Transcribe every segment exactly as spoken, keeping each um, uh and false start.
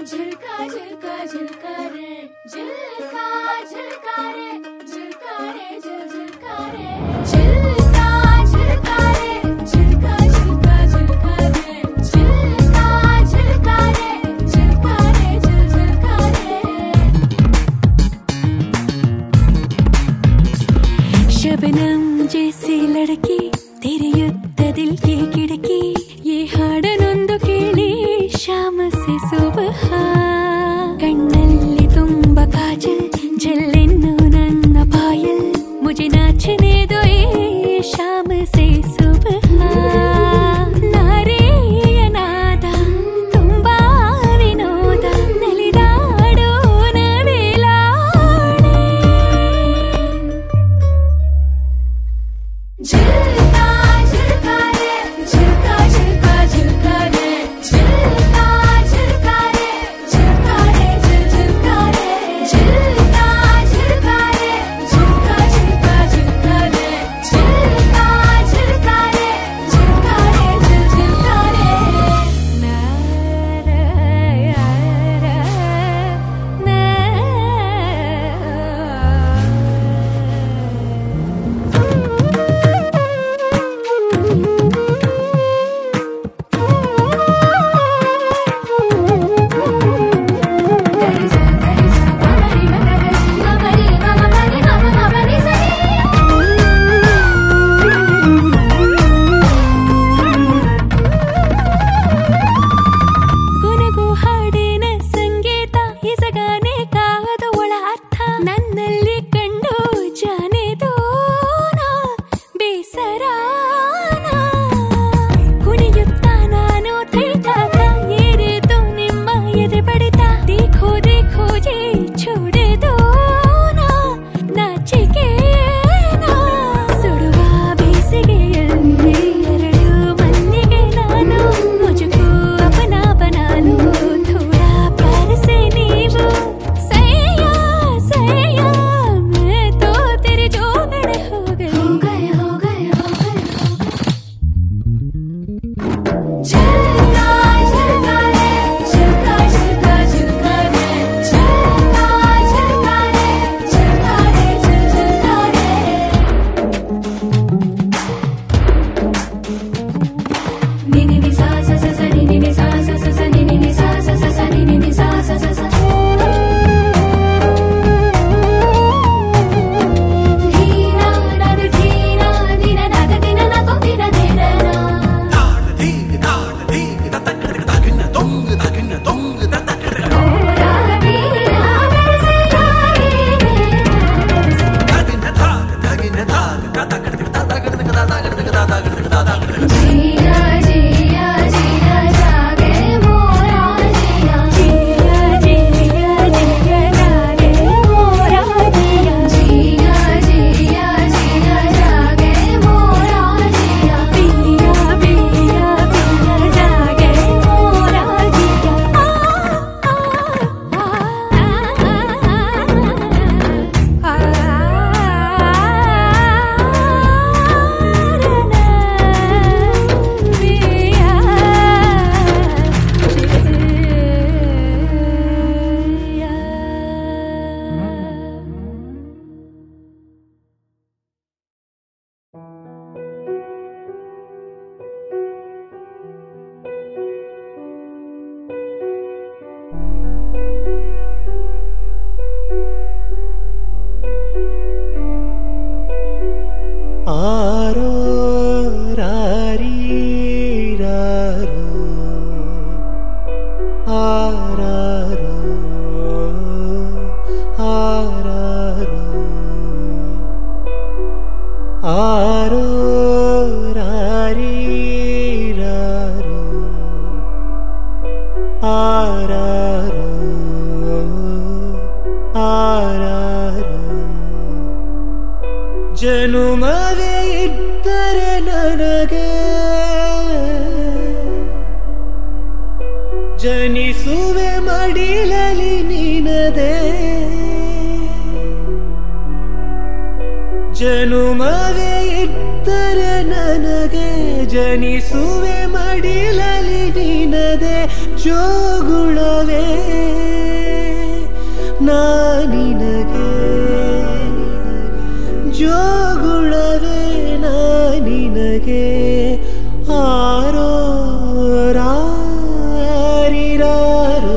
झिलका झिलका झिलका रे झिलका झिलका रे झिलका रे झिल झिलका रे झिलका झिलका रे झिलका झिलका झिलका रे झिलका झिलका रे झिलका रे झिल झिलका रे। शबनम जैसी लड़की तेरे युद्ध दिल की खिड़की ये हाडनೊಂದು ಕೇಳಿ शाम से सुबह कಣ್ಣಲ್ಲಿ ತುಂಬ ಕಾಜಲ್ ಜಲ್ಲೆನ್ನು ನನ್ನ ಪಾಯಲ್ मुझे नाचने दो ये शाम से सुबह नारेಯ ನಾದ ತುಂಬಾ ವಿನೋದ ನಲಿದಾಡೋಣ ವೇಲಾಣೆ झिलका झिलका रे झिलका झिलका झिलका रे झिलका झिलका रे झिलका रे झिल झिलका रे झिलका झिलका रे झिलका झिलका झिलका रे झिलका झिलका रे झिलका रे झिल झिलका रे। ना रा रा ना ಗುನಗು ಹಾಡಿನ ಸಂಗೀತ ಇಸಗಾನೆ ಕಾದ ಒಳ ಅರ್ಥ ನನ್ನಲ್ಲಿ ಕಂಡು ಜಾನೆದೋನ ಬೇಸರಾನ ಕುಣಿಯುತ್ತ ನಾನು ತೈತಾತ ಏರಿತು ನಿಮ್ಮ ಎದೆ ಬಡಿತ ದೇಖೋ ದೇಖೋ ಜೇ ಛೋಡೆದೋನ ನಾಚಿಕೆನ ಸುಡುವ ಬೇಸಿಗೆಯಲ್ಲಿ ಎರಡು ಮಲ್ಲಿಗೆ ನಾನು ಮುಜುಕು अपना बना लो थोड़ा प्यार से नीवो सैया सैया मैं तो तेरे जोगड़ हो गई हो गए हो गए हो गए झिलका झिलका रे झिलका झिलका झिलका रे झिलका झिलका रे झिलका रे झिल झिलका रे। नि नि नि सा सा सा सा नि नि नि सा सा सा सा नि नि नि सा सा सा सा नि नि नि सा सा सा सा धीना नाद धीना धीना नाद धीना ना तो धीना धीना ना तोरा बिना कैसे लागे जिया जिया जिया जागे मोरा जिया जिया जिया जिया जागे मोरा जिया जिया जिया जिया जागे मोरा जिया पिया पिया पिया जागे मोरा जिया आ आ आ ಆರೋ ರಾರಿ ರಾರೋ ಆರಾರೋ ಆರಾರೋ ಆರೋ ರಾರಿ ರಾರೋ ಆರಾರೋ ಆರಾರೋ ಜನುಮವೇ ಇದ್ದರೆ ನನಗೆ ಜನಿಸುವೆ ಮಡಿಲಲಿ ನಿನದೆ ಜನುಮವೇ ಇದ್ದರೆ ನನಗೆ ಜನಿಸುವೆ ಮಡಿಲಲಿ ನಿನದೆ ಜೋಗುಳವೇ ನಾನಿನಗೆ ಜೋಗುಳವೇ ನಾನಿನಗೆ ಆರೋ ರಾರಿರಾರೋ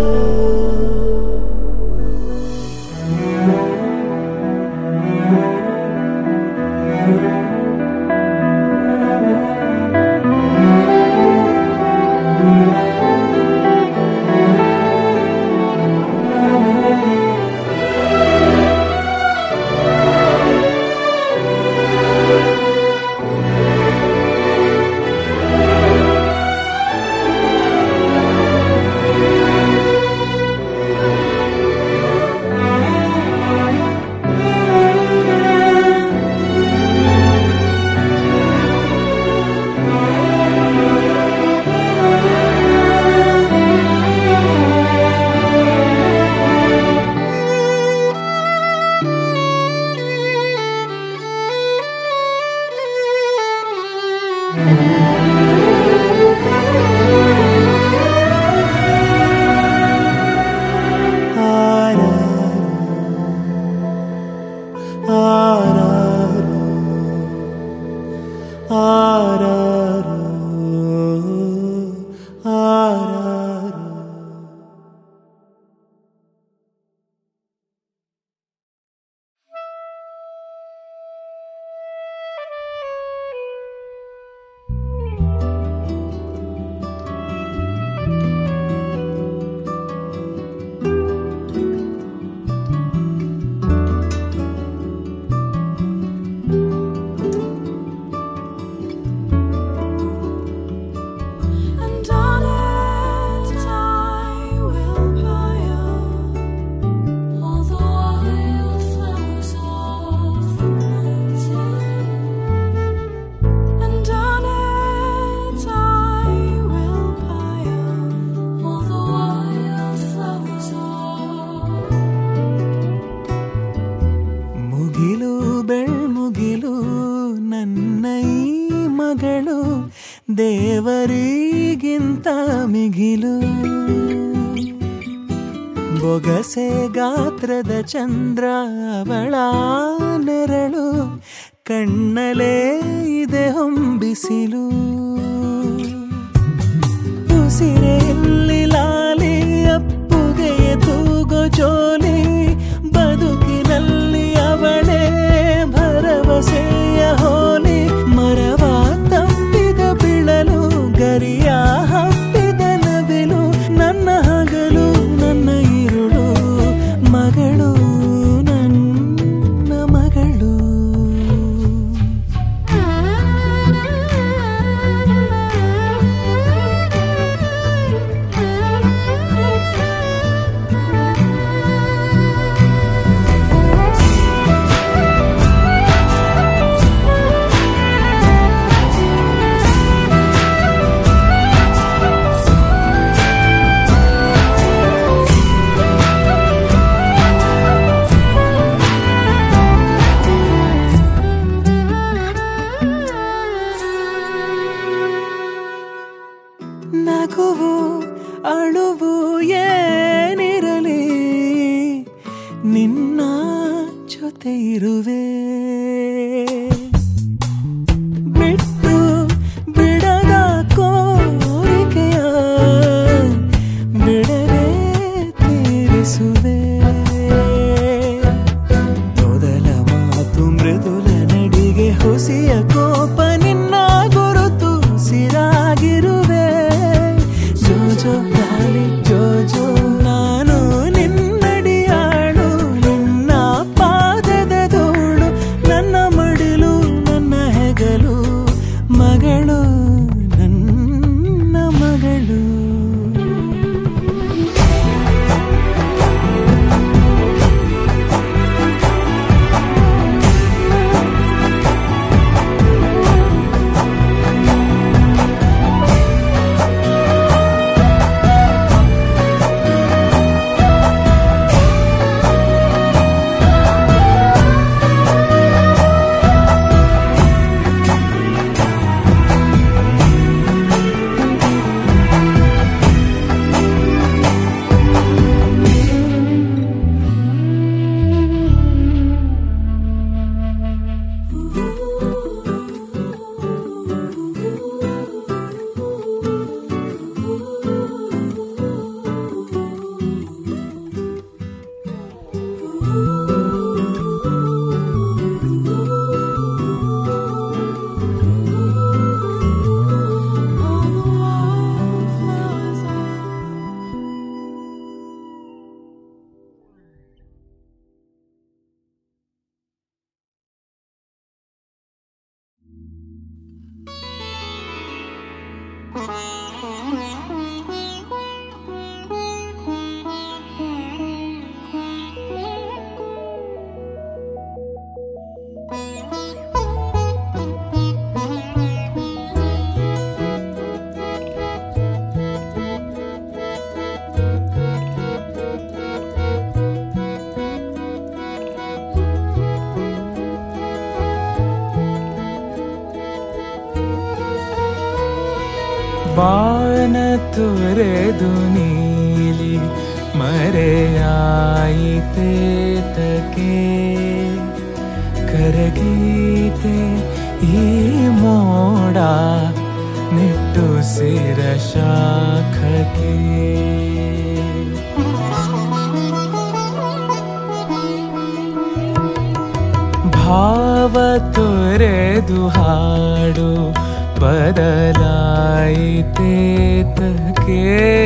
ದೇವರಿಗಿಂತ ಮಿಗಿಲು ಬೊಗಸೆ ಗಾತ್ರದ ಚಂದ್ರ ಅವಳ ನೆರಳು ಕಣ್ಣಲೇ ಇದೆ ಹೊಂಬಿಸಿಲು ಉಸಿರೆಯಲ್ಲಿ ಲಾಲಿ ಅಪ್ಪುಗೆಯ ತೂಗೋ ಜೋಲಿ ಬದುಕಿನಲ್ಲಿ ಅವಳೇ ಭರವಸೆಯ ಹೋಲಿ ಮರವ ತಪ್ಪಿದ ಬಿಳಲು ಗರಿಯ ಹಬ್ಬಿದ ನವಿಲು ನನ್ನ ಹಗಲು ನನ್ನ ಇರುಳು ಮಗಳು ನನ್ನ ಮಗಳು ನಗುವು ಅಳುವು ಏನಿರಲಿ ನಿನ್ನ ಜೊತೆ ಇರುವೆ ಬಿಟ್ಟು ಬಿಡದ ಕೋರಿಕೆಯ ಬಿಡದೆ ತೀರಿಸುವೆ ಮೊದಲ ಮಾತು ಮೃದುಲ ನಡಿಗೆ ಹುಸಿಯ ಕೋಪ ನಿನ್ನ ಗುರುತು ಸಿರಾಗಿರುವೆ ಜೋಜೋ ಗಾಳಿ ಜೋಜೋ ನಾನು ನಿನ್ನಡಿಯಾಳು ನಿನ್ನ ಪಾದದ ಧೂಳು ಬಾನ ತುರೆದು ನೀಲಿ ಮರೆಯಾಯಿತೆ ತಕೆ ಕರಗೀತೆ ಈ ಮೋಡ ನಿಟ್ಟುಸಿರ ಶಾಖಕ್ಕೆ ಭಾವ ತೊರೆದು ಹಾಡು ಬದಲಾಯಿತೆ ತಕೆ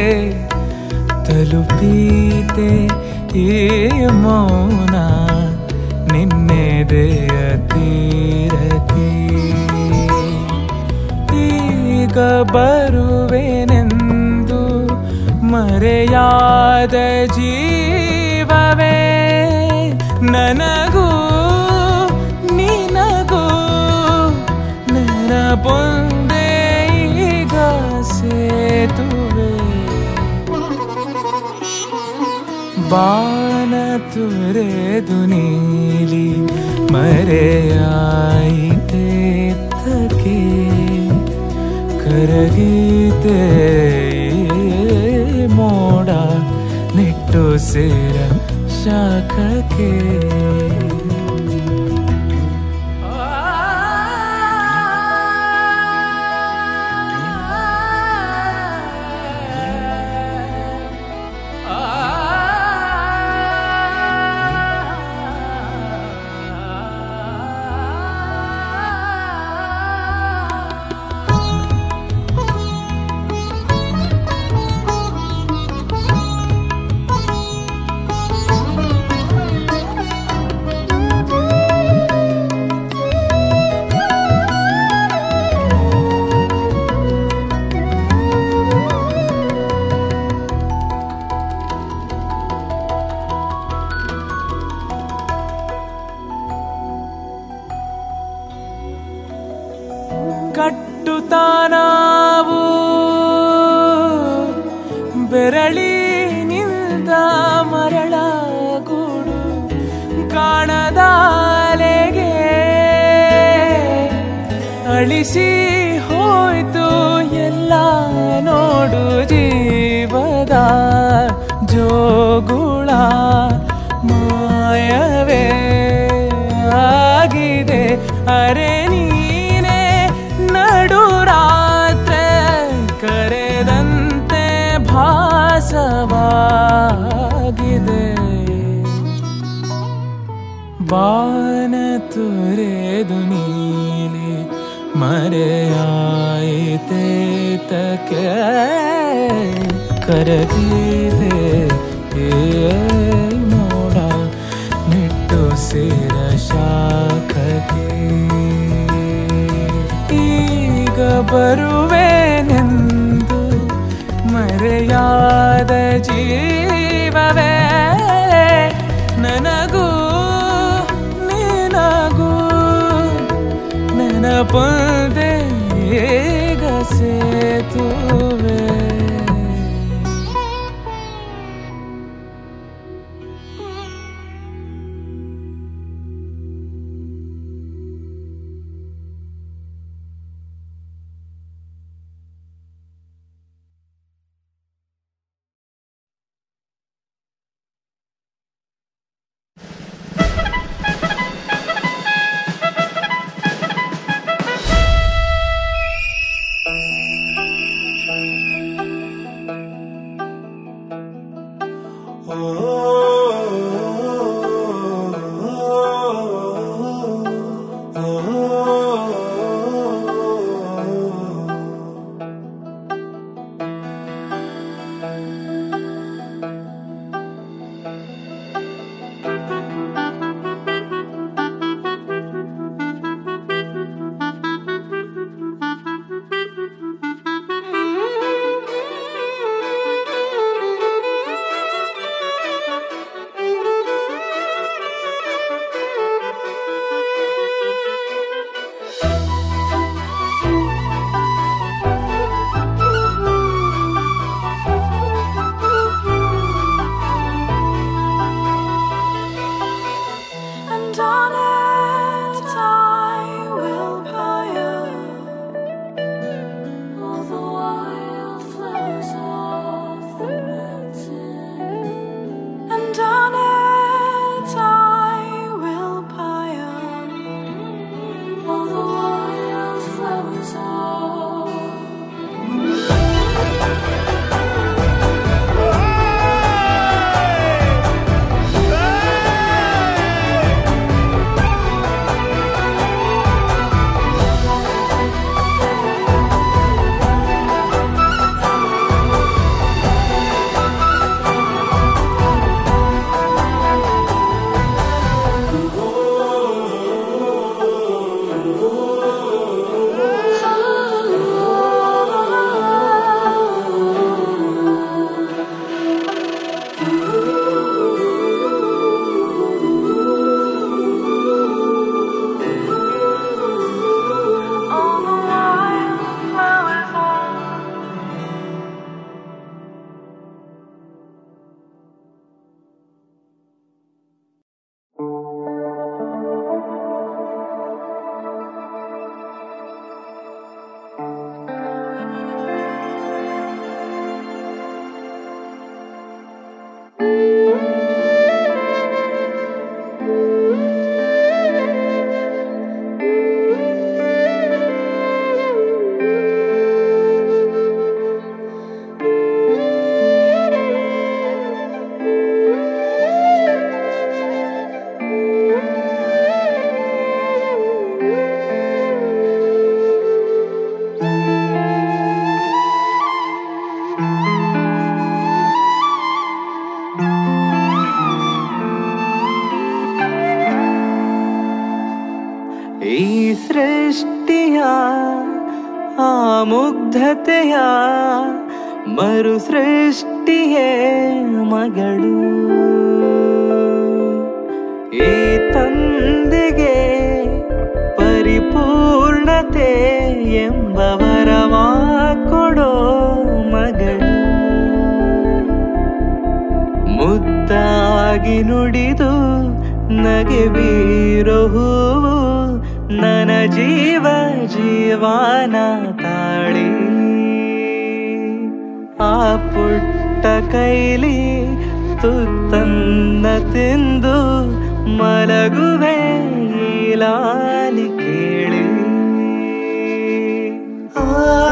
ತಲುಪೀತೆ ಈ ಮೌನ ನಿನ್ನೆದೆಯ ತೀರಕ್ಕೆ ಈಗ ಬರುವೆನೆಂದು ಮರೆಯಾದ ಜೀವವೇ ನನಗೂ ನಿನಗೂ ನೆನಪೊಂದೇ ಈಗ ಸೇತುವೆ ಬಾನ ತುರೆದು ನೀಲಿ ಮರೆಯಾಯಿತೆ ತಕೆ ಕರಗೀತೆ ಮೋಡ ನಿಟ್ಟುಸಿರ ಶಾಖಕ್ಕೆ ಕಟ್ಟುತ್ತಾ ನಾವು ಬೆರಳಿನಿಂದ ಮರಳ ಗೂಡು ಕಾಣದಾಲೆಗೆ ಅಳಿಸಿ ಹೋಯ್ತು ಎಲ್ಲ ನೋಡು ಜೀವದ ಜೋಗುಳ ಮಾಯವೇ ಆಗಿದೆ ಅರೆ ನಡುರಾತ್ರೆ ಕರೆದಂತೆ ಭಾಸವಾಗಿದೆ ಬಾನ ತುರೆದು ನೀಲಿ ಮರೆಯಾಯಿತೆ ತಕೆ ಕರಗಿದೆ ಮೋಡ ನಿಟ್ಟುಸಿರ ಶಾಖಕ್ಕೆ ಈಗ ಬರುವೆನೆಂದು ಮರೆಯಾದ ಜೀವವೇ ನನಗೂ ನಿನಗೂ ನೆನಪೊಂದೇ ಈಗ ಸೇತುವೆ ಮುಗ್ಧತೆಯ ಮರು ಸೃಷ್ಟಿಯೇ ಮಗಳು. ಈ ತಂದೆಗೆ ಪರಿಪೂರ್ಣತೆ ಎಂಬ ವರವ ಕೊಡೋ ಮಗಳು. ಮುದ್ದಾಗಿ ನುಡಿದು ನಗೆ ಬೀರೋ ಹೂವು ನನ್ನ ಜೀವ ಜೀವನ ತಾಳಿ. ಆ ಪುಟ್ಟ ಕೈಲಿ ತುತ್ತನ್ನ ತಿಂದು ಮಲಗುವೆ ಈ ಲಾಲಿ ಕೇಳಿ. ಆ